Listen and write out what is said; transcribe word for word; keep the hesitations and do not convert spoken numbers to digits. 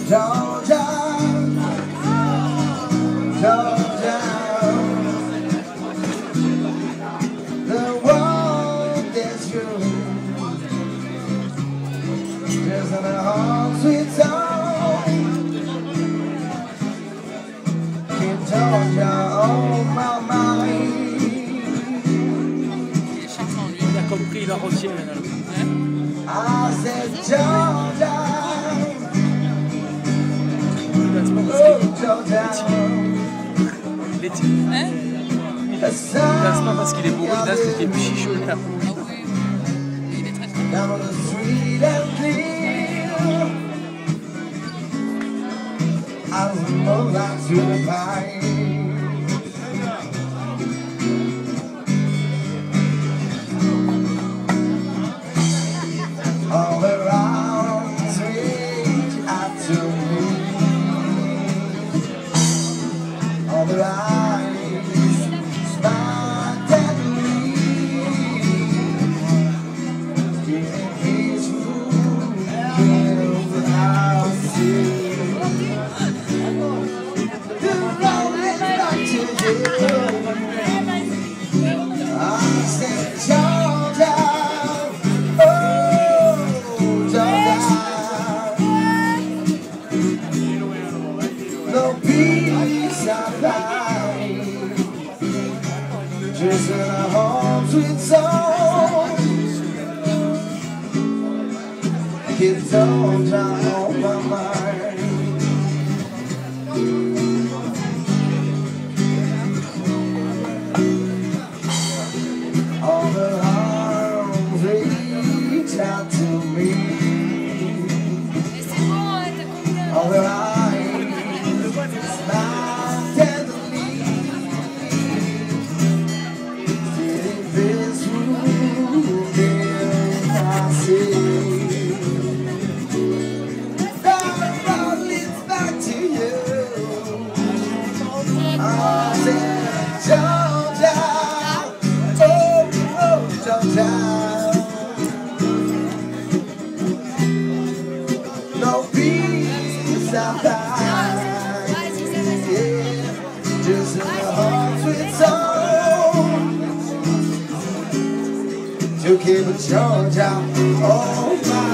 Georgia, Georgia, the world is yours, just in a home sweet song. Keep Georgia on my mind. Il est chantant, lui, il a compris, il a reçu. I said Georgia. Les types, hein? Il danse pas parce qu'il est bourré, il danse parce qu'il est plus chichou. Ah oui, il est très très bien. All around reach out to me. All the eyes smile tenderly. Feeling peaceful, feel without sea. The road is back to you. I said, Georgia. No peace I find, just in a home sweet song. Kids all down on my mind. All the arms reach out to me. All the eyes no peace I find, yeah, just in a home sweet song to keep a Georgia on my